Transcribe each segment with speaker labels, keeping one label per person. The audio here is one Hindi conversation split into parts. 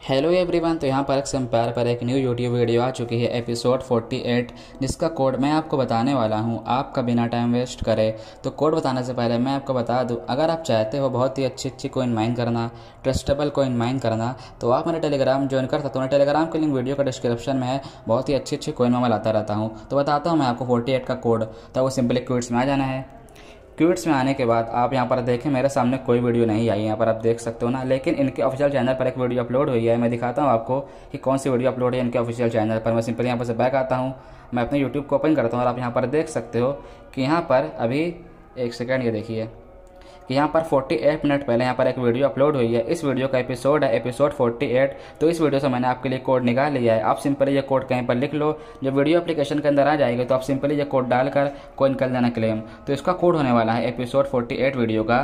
Speaker 1: Hello everyone. तो यहाँ पर एक्सएम्पायर पर एक न्यू यूट्यूब वीडियो आ चुकी है, एपिसोड 48, जिसका कोड मैं आपको बताने वाला हूँ। आपका बिना टाइम वेस्ट करे तो कोड बताने से पहले मैं आपको बता दूँ, अगर आप चाहते हो बहुत ही अच्छी कोइन माइन करना, ट्रस्टेबल कोइन माइन करना, तो आप मेरा टेलीग्राम ज्वाइन कर सकते हो। मेरे टेलीग्राम की लिंक वीडियो का डिस्क्रिप्शन में है। बहुत ही अच्छी कोइन मैं लाता रहता हूँ। तो बताता हूँ मैं आपको 48 का कोड। तो वो सिंपली क्विट्स में आ जाना है। क्विट्स में आने के बाद आप यहाँ पर देखें, मेरे सामने कोई वीडियो नहीं आई, यहाँ पर आप देख सकते हो ना, लेकिन इनके ऑफिशियल चैनल पर एक वीडियो अपलोड हुई है। मैं दिखाता हूँ आपको कि कौन सी वीडियो अपलोड है इनके ऑफिशियल चैनल पर। मैं सिंपली यहाँ पर से बैक आता हूँ, मैं अपने यूट्यूब को ओपन करता हूँ और आप यहाँ पर देख सकते हो कि यहाँ पर अभी एक सेकेंड, ये देखिए कि यहाँ पर 48 मिनट पहले यहाँ पर एक वीडियो अपलोड हुई है। इस वीडियो का एपिसोड है एपिसोड 48। तो इस वीडियो से मैंने आपके लिए कोड निकाल लिया है। आप सिंपली ये कोड कहीं पर लिख लो, जब वीडियो एप्लीकेशन के अंदर आ जाएगी तो आप सिंपली ये कोड डालकर कोइन कर लेना क्लेम। तो इसका कोड होने वाला है एपिसोड 48 वीडियो का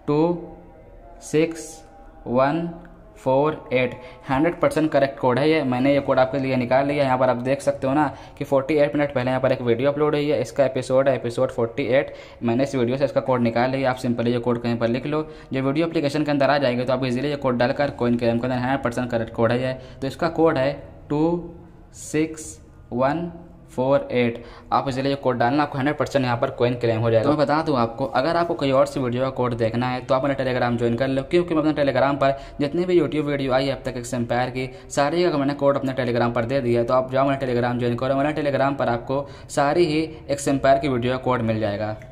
Speaker 1: 26148। 100% करेक्ट कोड है ये। मैंने ये कोड आपके लिए निकाल लिया। यहाँ पर आप देख सकते हो ना कि 48 मिनट पहले यहाँ पर एक वीडियो अपलोड हुई है। इसका एपिसोड है एपिसोड 48। मैंने इस वीडियो से इसका कोड निकाल लिया। आप सिंपली ये कोड कहीं पर लिख लो, जब वीडियो एप्लीकेशन के अंदर आ जाएगी तो आप इजीली ये कोड डालकर कोइन क्लेम कर देना। 100% करेक्ट कोड है ये। तो इसका कोड है 26148। आप इसीलिए ये कोड डालना, आपको 100% यहाँ पर कोइन क्लेम हो जाएगा। तो मैं बता दूँ आपको, अगर आपको कोई और सी वीडियो का कोड देखना है तो आप मेरा टेलीग्राम ज्वाइन कर लो, क्योंकि मैं अपने टेलीग्राम पर जितनी भी यूट्यूब वीडियो आई है अब तक एक्सएम्पायर की, सारी का मैंने कोड अपने टेलीग्राम पर दे दिया है। तो आप जाओ मेरा टेलीग्राम ज्वाइन करो, मेरा टेलीग्राम पर आपको सारी ही एक्सएम्पायर की वीडियो का कोड मिल जाएगा।